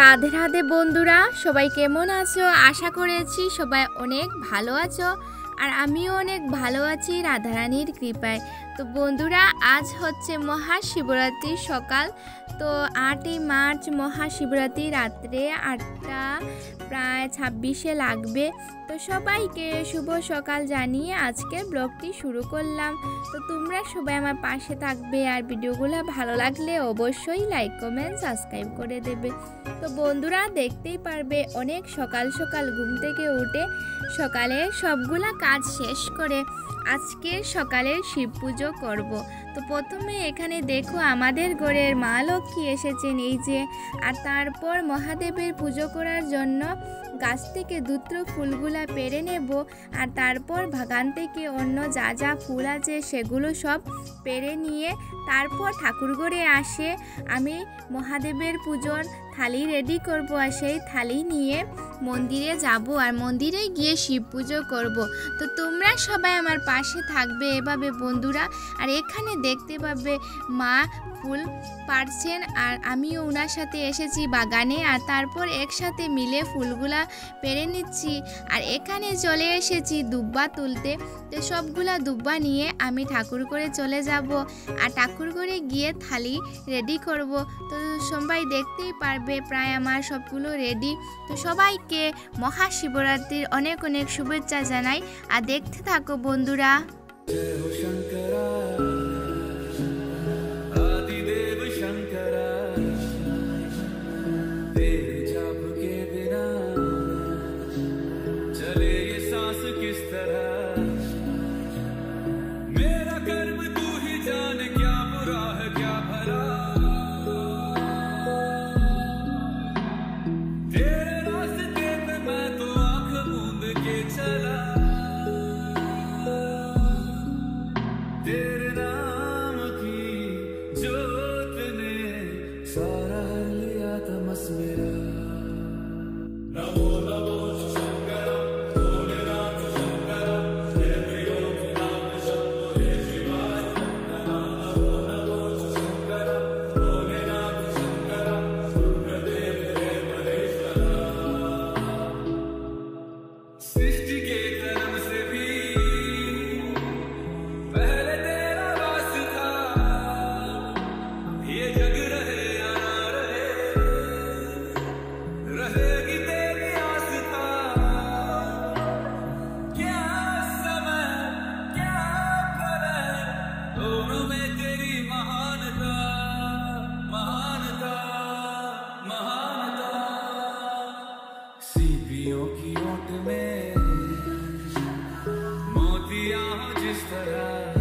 রাধে রাধে বন্ধুরা, সবাই কেমন আছো? আশা করেছি সবাই অনেক ভালো আছো আর আমিও অনেক ভালো আছি রাধারানীর কৃপায়। তো বন্ধুরা, আজ হচ্ছে মহাশিবরাত্রির সকাল। তো 8ই মার্চ মহাশিবরাত্রি, রাত্রে 8টা প্রায় 26 লাগবে। তো সবাইকে শুভ সকাল জানিয়ে আজকের ব্লগটি শুরু করলাম। তো তোমরা সবাই আমার পাশে থাকবে আর ভিডিওগুলো ভালো লাগলে অবশ্যই লাইক কমেন্ট সাবস্ক্রাইব করে দেবে। তো বন্ধুরা, দেখতেই পারবে অনেক সকাল সকাল ঘুম থেকে উঠে সকালে সবগুলা কাজ শেষ করে আজকে সকালের শিব পুজো করব। তো প্রথমে এখানে দেখো আমাদের ঘরের মা লক্ষ্মী এসেছেন এই যে। আর তারপর মহাদেবের পুজো করার জন্য গাছ থেকে দুত্র ফুলগুলা পেরে নেব। আর তারপর বাগান থেকে অন্য যা যা ফুল আছে সেগুলো সব পেরে নিয়ে তারপর ঠাকুরঘরে আসে আমি মহাদেবের পুজোর থালি রেডি করব। আর সেই থালি নিয়ে মন্দিরে যাব আর মন্দিরে গিয়ে শিব পুজো করব। তো তোমরা সবাই আমার পাশে থাকবে এভাবে বন্ধুরা। আর এখানে দেখতে পাবে মা ফুল পাড়ছেন আর আমিও ওনার সাথে এসেছি বাগানে। আর তারপর একসাথে মিলে ফুলগুলা পেরে নিচ্ছি। আর এখানে চলে এসেছি দুব্বা তুলতে। তো সবগুলা দুব্বা নিয়ে আমি ঠাকুর করে চলে যাব আর ঠাকুর করে গিয়ে থালি রেডি করব। তো সবাই দেখতেই পারবে প্রায় আমার সবগুলো রেডি। তো সবাইকে মহাশিবরাত্রির অনেক অনেক শুভেচ্ছা জানাই আর দেখতে থাকো বন্ধুরা। की ओट में मोतियां जिस तरह